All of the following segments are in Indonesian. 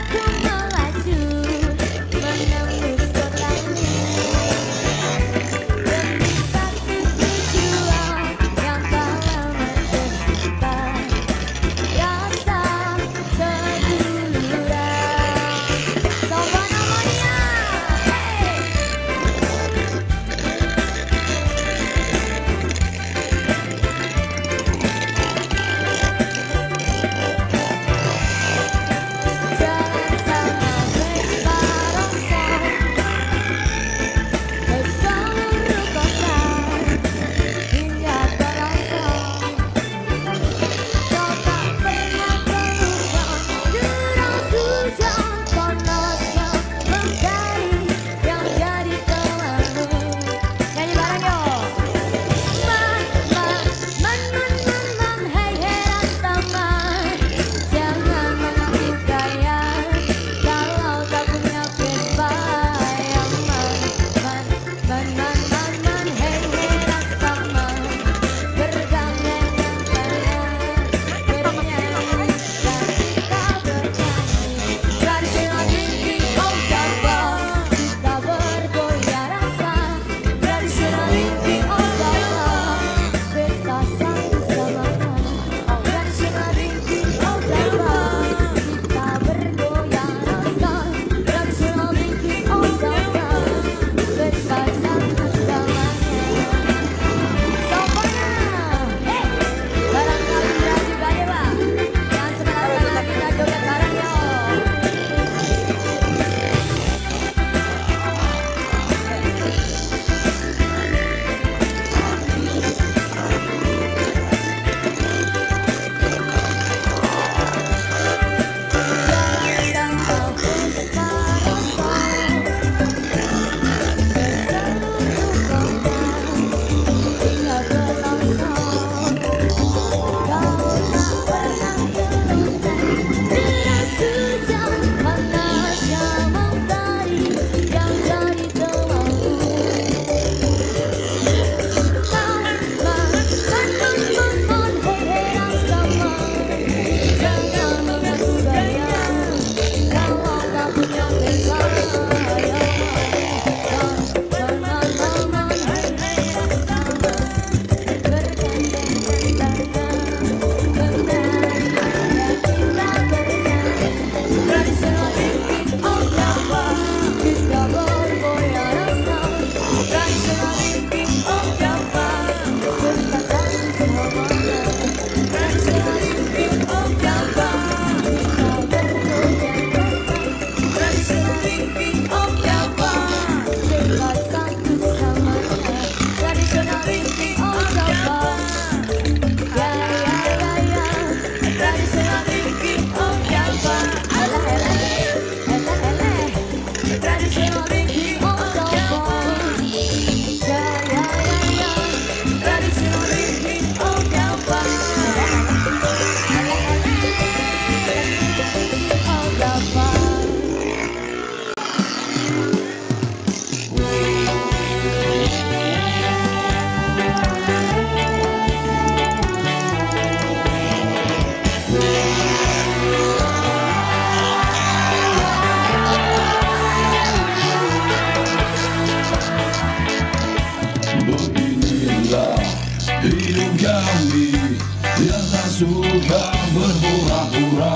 suka berpura-pura.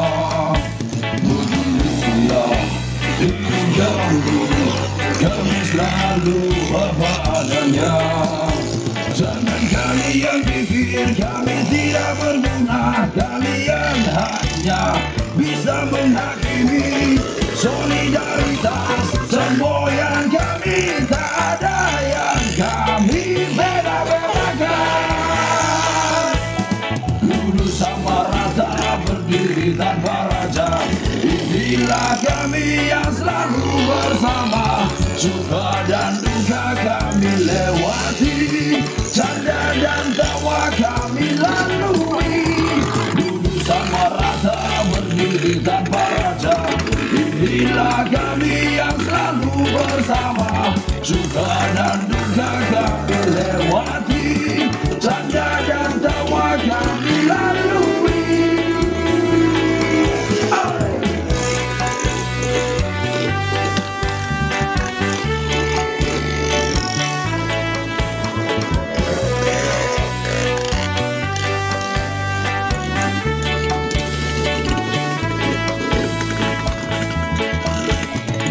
Beginilah hidup kami, kami selalu apa adanya. Jangan kalian pikir kami tidak berguna, kalian hanya bisa menghakimi solidaritas semboyan kami, tak ada yang kami beda-bedakan. Lulus sama rata, berdiri tanpa raja, inilah kami yang selalu bersama. Suka dan duka kami lewati, canda dan tawa kami lalui. Lulus sama rata, berdiri tanpa raja, inilah kami yang selalu bersama. Suka dan duka kami lewati, canda dan tawa kami lalui.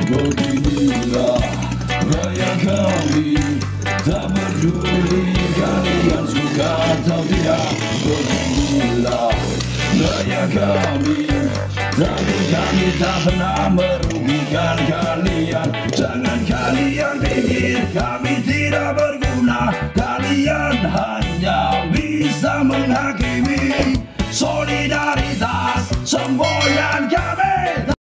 Beginilah raya kami, tak peduli kalian suka atau tidak. Beginilah raya kami, tapi kami tak pernah merugikan kalian. Jangan kalian pikir kami tidak berguna. Kalian